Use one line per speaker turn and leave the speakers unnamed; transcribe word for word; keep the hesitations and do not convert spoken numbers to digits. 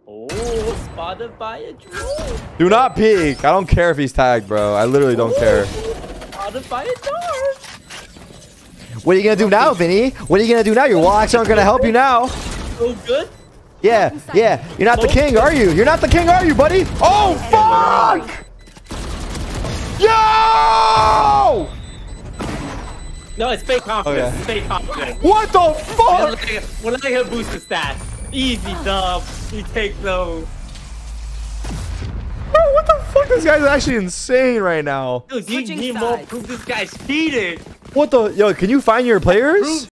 Oh, spotted by a drone.
Do not peek. I don't care if he's tagged, bro. I literally don't care.
Spotted by a dart.
What are you gonna do now, Vinny? What are you gonna do now? Your wall actions aren't gonna help you now.
Oh, good.
Yeah, yeah. You're not the king, are you? You're not the king, are you, buddy? Oh, fuck! Yo!
No, it's fake confidence.
Okay.
It's fake confidence.
What the fuck?
We're not gonna boost the stats. Easy dub. You take those.
Bro, what the fuck? This guy's actually insane right now.
Dude, you need more proof this guy's cheated.
What the? Yo, can you find your players?